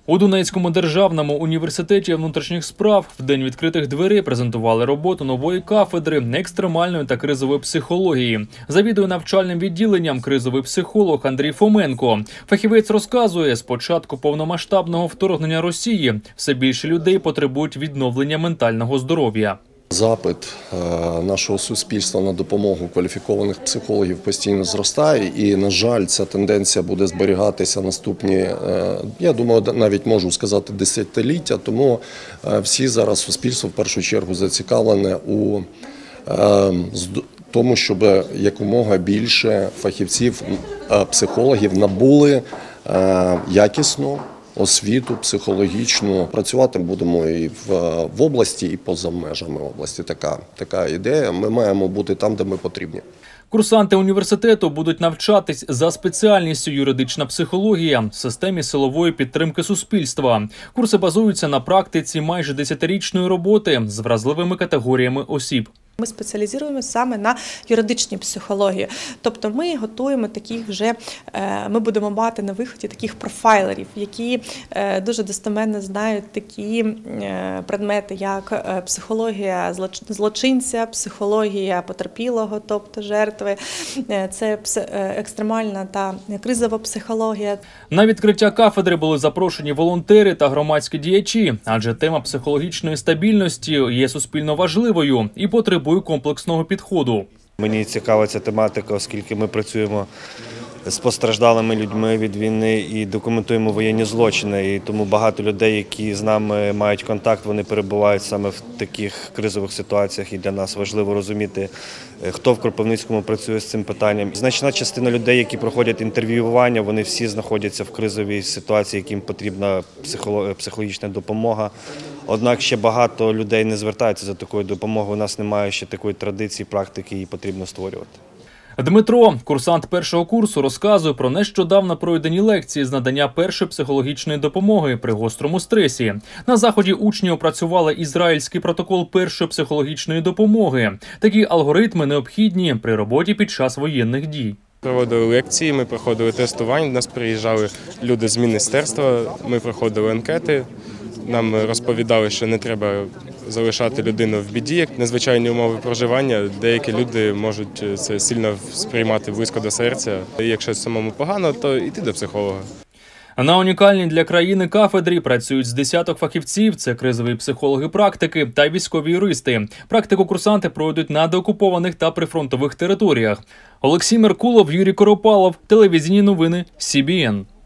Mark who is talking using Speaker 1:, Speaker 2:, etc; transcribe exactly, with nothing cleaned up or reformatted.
Speaker 1: У Донецькому державному університеті внутрішніх справ в день відкритих дверей презентували роботу нової кафедри екстремальної та кризової психології. Завідує навчальним відділенням кризовий психолог Андрій Фоменко. Фахівець розказує, з початку повномасштабного вторгнення Росії все більше людей потребують відновлення ментального здоров'я.
Speaker 2: Запит нашого суспільства на допомогу кваліфікованих психологів постійно зростає і, на жаль, ця тенденція буде зберігатися наступні, я думаю, навіть можу сказати, десятиліття, тому всі зараз суспільство в першу чергу зацікавлене у тому, щоб якомога більше фахівців, психологів набули якісну освіту психологічну. Працювати будемо і в, в області, і поза межами області. Така, така ідея. Ми маємо бути там, де ми потрібні.
Speaker 1: Курсанти університету будуть навчатись за спеціальністю юридична психологія в системі силової підтримки суспільства. Курси базуються на практиці майже десятирічної роботи з вразливими категоріями осіб.
Speaker 3: Ми спеціалізуємося саме на юридичній психології. Тобто ми готуємо таких вже, ми будемо мати на виході таких профайлерів, які дуже достеменно знають такі предмети, як психологія злочинця, психологія потерпілого, тобто жертви, це екстремальна та кризова психологія.
Speaker 1: На відкриття кафедри були запрошені волонтери та громадські діячі, адже тема психологічної стабільності є суспільно важливою і потребує комплексного підходу.
Speaker 4: Мені цікава ця тематика, оскільки ми працюємо з постраждалими людьми від війни і документуємо воєнні злочини. І тому багато людей, які з нами мають контакт, вони перебувають саме в таких кризових ситуаціях. І для нас важливо розуміти, хто в Кропивницькому працює з цим питанням. Значна частина людей, які проходять інтерв'ювання, вони всі знаходяться в кризовій ситуації, яким потрібна психологічна допомога. Однак ще багато людей не звертаються за такою допомогою. У нас немає ще такої традиції, практики, її потрібно створювати.
Speaker 1: Дмитро, курсант першого курсу, розказує про нещодавно пройдені лекції з надання першої психологічної допомоги при гострому стресі. На заході учні опрацювали ізраїльський протокол першої психологічної допомоги. Такі алгоритми необхідні при роботі під час воєнних дій.
Speaker 5: Проводили лекції, ми проходили тестування, до нас приїжджали люди з міністерства, ми проходили анкети. Нам розповідали, що не треба залишати людину в біді, як незвичайні умови проживання. Деякі люди можуть це сильно сприймати близько до серця. І якщо самому погано, то йти до психолога.
Speaker 1: На унікальній для країни кафедрі працюють з десяток фахівців – це кризові психологи-практики та військові юристи. Практику курсанти пройдуть на деокупованих та прифронтових територіях. Олексій Меркулов, Юрій Коропалов, телевізійні новини Сі Бі Ен.